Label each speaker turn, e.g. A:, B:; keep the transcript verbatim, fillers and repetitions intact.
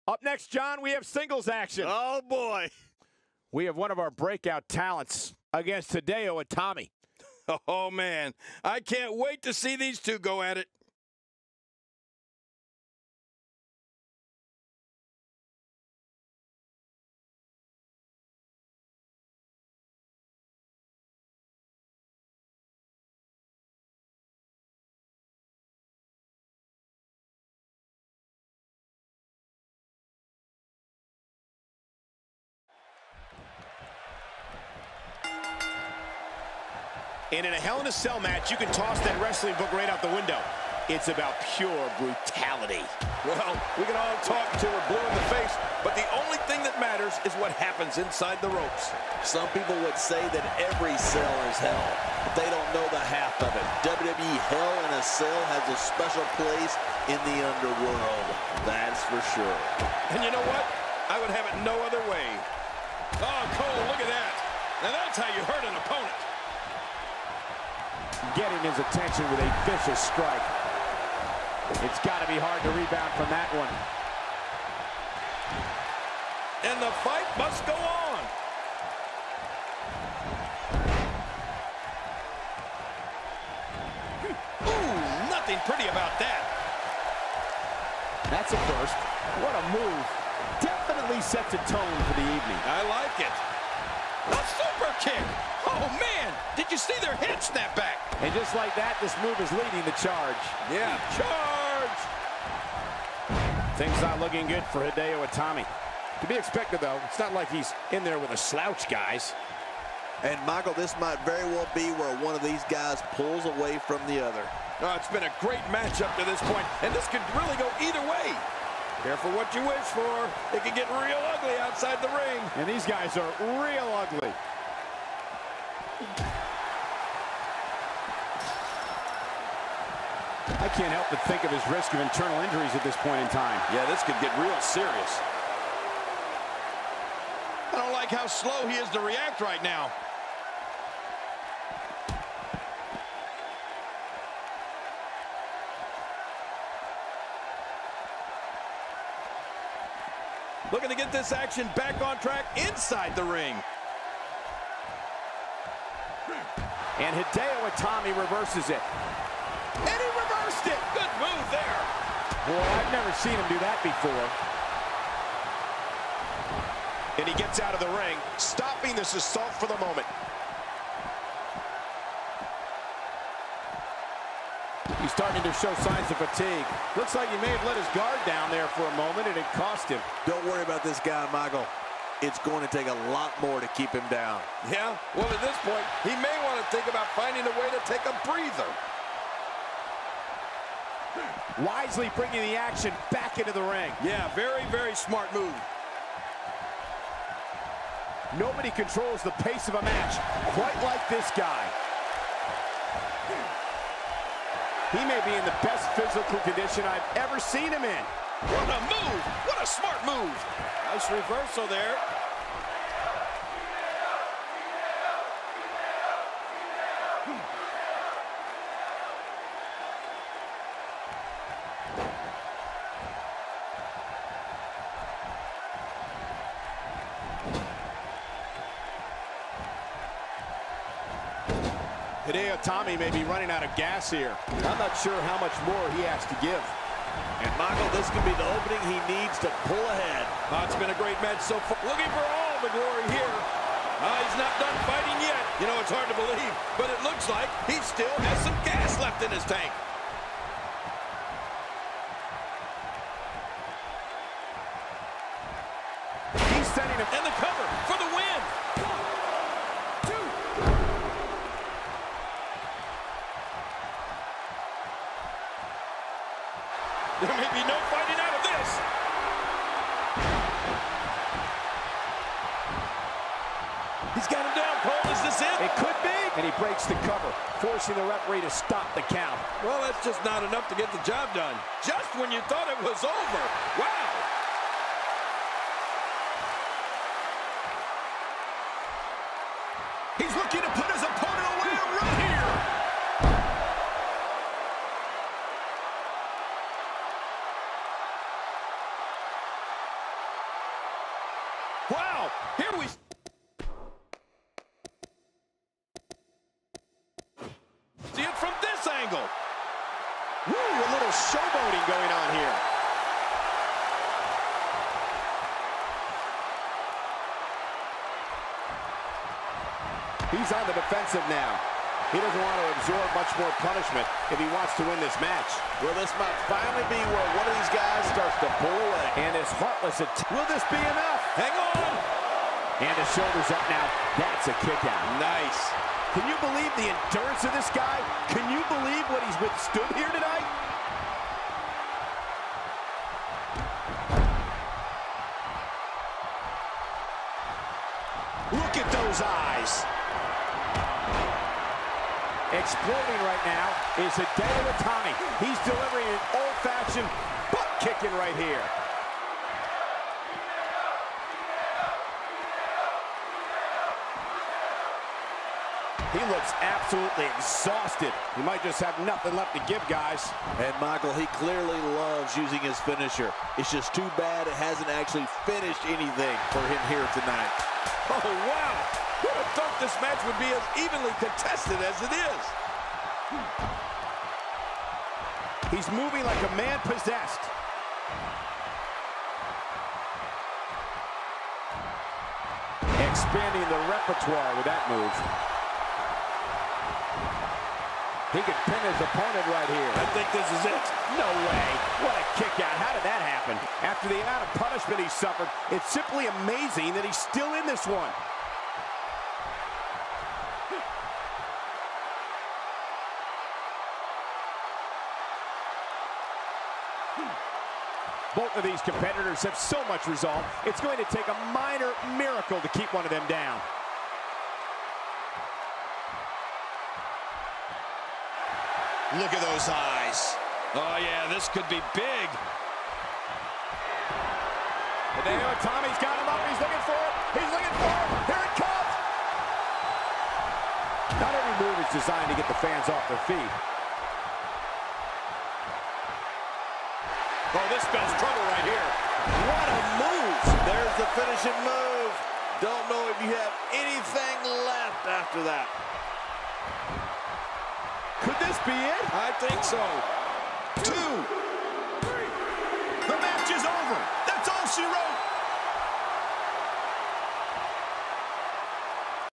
A: Up next, John, we have singles action.
B: Oh, boy.
A: We have one of our breakout talents against Hideo Itami.
B: Oh, man. I can't wait to see these two go at it.
A: And in a Hell in a Cell match, you can toss that wrestling book right out the window. It's about pure brutality.
B: Well, we can all talk till we're blue in the face, but the only thing that matters is what happens inside the ropes.
C: Some people would say that every cell is hell, but they don't know the half of it. W W E Hell in a Cell has a special place in the underworld. That's for sure.
B: And you know what? I would have it no other way. Oh, Cole, look at that. Now that's how you hurt an opponent.
A: Getting his attention with a vicious strike. It's got to be hard to rebound from that one.
B: And the fight must go on. Ooh, nothing pretty about that.
A: That's a first. What a move. Definitely sets a tone for the evening.
B: I like it. A super kick. Oh, man. Did you see their head snap back?
A: And just like that, this move is leading the charge.
B: Yeah, charge.
A: Things not looking good for Hideo Itami. To be expected, though. It's not like he's in there with a slouch, guys.
C: And, Michael, this might very well be where one of these guys pulls away from the other.
B: Oh, it's been a great match up to this point, and this could really go either way. Careful what you wish for. It can get real ugly outside the ring.
A: And these guys are real ugly. I can't help but think of his risk of internal injuries at this point in time.
B: Yeah, this could get real serious. I don't like how slow he is to react right now. Looking to get this action back on track inside the ring.
A: And Hideo Itami reverses it.
B: And he reversed it. Good move there.
A: Boy, I've never seen him do that before.
D: And he gets out of the ring, stopping this assault for the moment.
A: He's starting to show signs of fatigue. Looks like he may have let his guard down there for a moment, and it cost him.
C: Don't worry about this guy, Michael. It's going to take a lot more to keep him down.
B: Yeah, well, at this point, he may want to think about finding a way to take a breather.
A: Wisely bringing the action back into the ring.
B: Yeah, very, very smart move.
A: Nobody controls the pace of a match quite like this guy. He may be in the best physical condition I've ever seen him in.
B: What a move! What a smart move! Nice reversal there.
A: Hideo Itami may be running out of gas here. I'm not sure how much more he has to give.
C: And, Michael, this could be the opening he needs to pull ahead.
B: Oh, it's been a great match so far. Looking for all the glory here. Oh, he's not done fighting yet. You know, it's hard to believe, but it looks like he still has some gas left in his tank.
A: He's sending him.
B: And the cover for the win. There may be no fighting out of this. He's got him down, Cole. Is this it?
A: It could be. And he breaks the cover, forcing the referee to stop the count.
B: Well, that's just not enough to get the job done. Just when you thought it was over. Wow.
D: He's looking to put his opponent away right here.
B: Here we see it from this angle.
D: Woo, a little showboating going on here.
A: He's on the defensive now. He doesn't want to absorb much more punishment if he wants to win this match.
C: Well, this might finally be where one of these guys starts to pull away.
A: And his heartless attack. Will this be enough?
B: Hang on.
A: And his shoulders up now. That's a kick out.
B: Nice.
A: Can you believe the endurance of this guy? Can you believe what he's withstood here tonight?
D: Look at those eyes.
A: Exploding right now is Hideo Itami. He's delivering an old-fashioned butt kicking right here. He looks absolutely exhausted. He might just have nothing left to give, guys.
C: And Michael, he clearly loves using his finisher. It's just too bad it hasn't actually finished anything for him here tonight.
B: Oh, wow. Who would have thought this match would be as evenly contested as it is?
A: He's moving like a man possessed. Expanding the repertoire with that move. He could pin his opponent right here.
B: I think this is it.
A: No way. What a kick out. How did that happen? After the amount of punishment he suffered, it's simply amazing that he's still in this one. Both of these competitors have so much resolve, it's going to take a minor miracle to keep one of them down.
D: Look at those eyes.
B: Oh, yeah, this could be big.
A: Hideo Itami's got him up. He's looking for it. He's looking for it. Here it comes. Not every move is designed to get the fans off their feet.
B: Oh, this spells trouble right here.
C: What a move! There's the finishing move. Don't know if you have anything left after that.
A: Could this be it?
B: I think so.
D: Two. Three. The match is over. That's all she wrote.